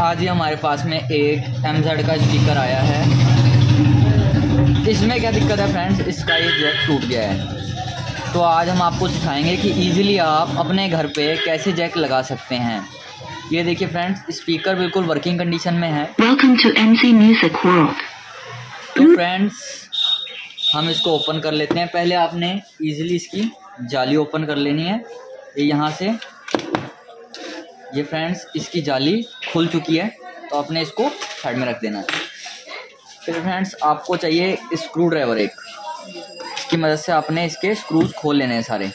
आज ही हमारे पास में एक MZ का स्पीकर आया है। इसमें क्या दिक्कत है फ्रेंड्स, इसका ये जैक टूट गया है। तो आज हम आपको सिखाएंगे कि इजीली आप अपने घर पे कैसे जैक लगा सकते हैं। ये देखिए फ्रेंड्स, स्पीकर बिल्कुल वर्किंग कंडीशन में है। Welcome to MC Music World। तो फ्रेंड्स हम इसको ओपन कर लेते हैं। पहले आपने इजीली इसकी जाली ओपन कर लेनी है। ये यहाँ से ये फ्रेंड्स इसकी जाली खुल चुकी है, तो आपने इसको साइड में रख देना है। फिर फ्रेंड्स आपको चाहिए स्क्रू ड्राइवर एक, इसकी मदद से आपने इसके स्क्रूज खोल लेने हैं सारे।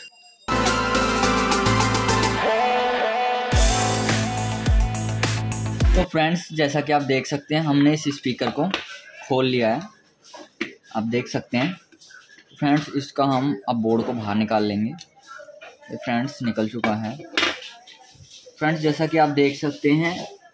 तो फ्रेंड्स जैसा कि आप देख सकते हैं, हमने इस स्पीकर को खोल लिया है, आप देख सकते हैं। फ्रेंड्स इसका हम अब बोर्ड को बाहर निकाल लेंगे। ये फ्रेंड्स निकल चुका है। फ्रेंड्स जैसा कि आप देख सकते हैं,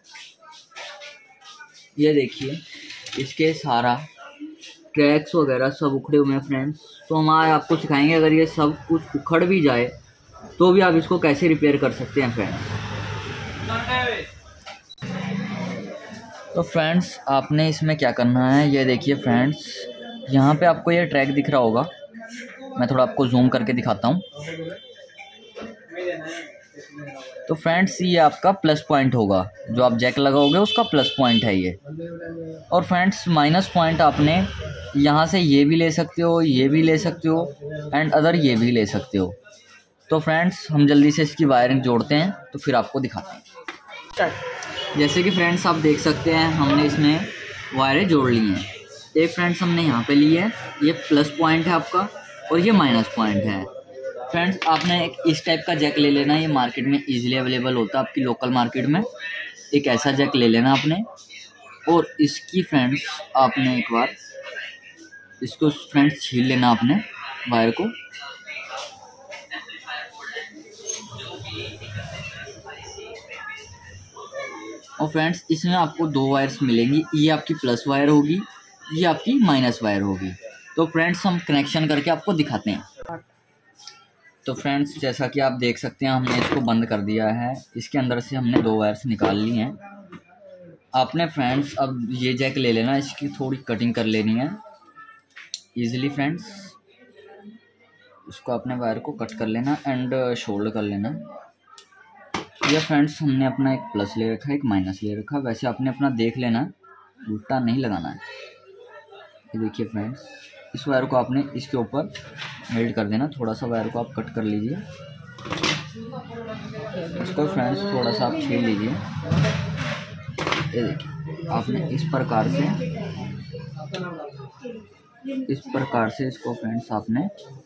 ये देखिए इसके सारा ट्रैक्स वगैरह सब उखड़े हुए हैं फ्रेंड्स। तो हम आज आपको सिखाएंगे अगर ये सब कुछ उखड़ भी जाए तो भी आप इसको कैसे रिपेयर कर सकते हैं फ्रेंड्स। तो फ्रेंड्स आपने इसमें क्या करना है, ये देखिए फ्रेंड्स, यहाँ पे आपको ये ट्रैक दिख रहा होगा। मैं थोड़ा आपको जूम करके दिखाता हूँ। तो फ्रेंड्स ये आपका प्लस पॉइंट होगा, जो आप जैक लगाओगे उसका प्लस पॉइंट है ये। और फ्रेंड्स माइनस पॉइंट आपने यहाँ से ये भी ले सकते हो, ये भी ले सकते हो एंड अदर ये भी ले सकते हो। तो फ्रेंड्स हम जल्दी से इसकी वायरिंग जोड़ते हैं, तो फिर आपको दिखाते हैं। जैसे कि फ्रेंड्स आप देख सकते हैं, हमने इसमें वायरें जोड़ ली हैं। एक फ्रेंड्स हमने यहाँ पे ली है, ये प्लस पॉइंट है आपका और ये माइनस पॉइंट है। फ्रेंड्स आपने एक इस टाइप का जैक ले लेना, ये मार्केट में इजीली अवेलेबल होता है आपकी लोकल मार्केट में। एक ऐसा जैक ले लेना आपने, और इसकी फ्रेंड्स आपने एक बार इसको फ्रेंड्स छील लेना आपने वायर को। और फ्रेंड्स इसमें आपको दो वायर्स मिलेंगी, ये आपकी प्लस वायर होगी, ये आपकी माइनस वायर होगी। तो फ्रेंड्स हम कनेक्शन करके आपको दिखाते हैं। तो फ्रेंड्स जैसा कि आप देख सकते हैं, हमने इसको बंद कर दिया है। इसके अंदर से हमने दो वायर्स निकाल ली हैं। आपने फ्रेंड्स अब ये जैक ले लेना, इसकी थोड़ी कटिंग कर लेनी है इजीली फ्रेंड्स। इसको अपने वायर को कट कर लेना एंड शोल्ड कर लेना। ये फ्रेंड्स हमने अपना एक प्लस ले रखा है, एक माइनस ले रखा है। वैसे आपने अपना देख लेना, उल्टा नहीं लगाना है। ये देखिए फ्रेंड्स, इस वायर को आपने इसके ऊपर मेल्ट कर देना। थोड़ा सा वायर को आप कट कर लीजिए, इसको फ्रेंड्स थोड़ा सा आप छील लीजिए। ये देखिए आपने इस प्रकार से इसको फ्रेंड्स आपने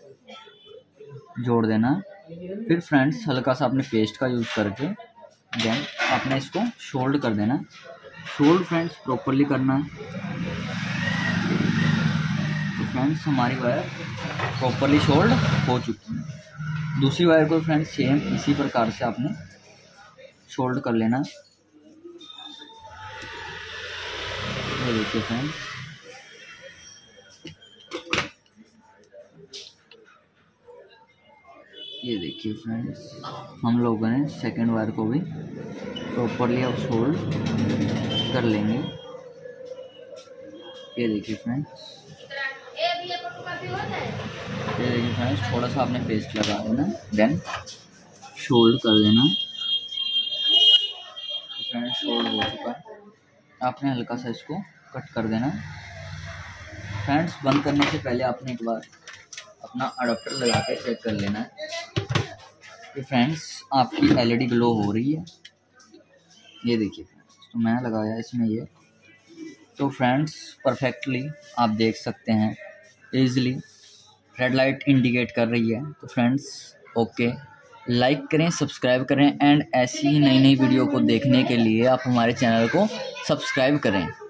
जोड़ देना। फिर फ्रेंड्स हल्का सा आपने पेस्ट का यूज़ करके देन आपने इसको शोल्ड कर देना। शोल्ड फ्रेंड्स प्रॉपरली करना है। तो फ्रेंड्स हमारी वायर प्रॉपरली शोल्ड हो चुकी है। दूसरी वायर को फ्रेंड्स सेम इसी प्रकार से आपने शोल्ड कर लेना। ये देखिए फ्रेंड्स, ये देखिए फ्रेंड्स, हम लोगों ने सेकंड वायर को भी प्रॉपरली अब शोल्ड कर लेंगे। ये देखिए फ्रेंड्स, ये देखिए फ्रेंड्स, थोड़ा सा आपने पेस्ट लगा देना, देन शोल्ड कर देना। फ्रेंड्स शोल्ड हो चुका है, आपने हल्का सा इसको कट कर देना। फ्रेंड्स बंद करने से पहले आपने एक बार अपना अडोप्टर लगा के चेक कर लेना है कि फ्रेंड्स आपकी LED ग्लो हो रही है। ये देखिए फ्रेंड्स, तो मैं लगाया इसमें ये, तो फ्रेंड्स परफेक्टली आप देख सकते हैं ईजिली रेड लाइट इंडिकेट कर रही है। तो फ्रेंड्स ओके, लाइक करें, सब्सक्राइब करें एंड ऐसी ही नई नई वीडियो को देखने के लिए आप हमारे चैनल को सब्सक्राइब करें।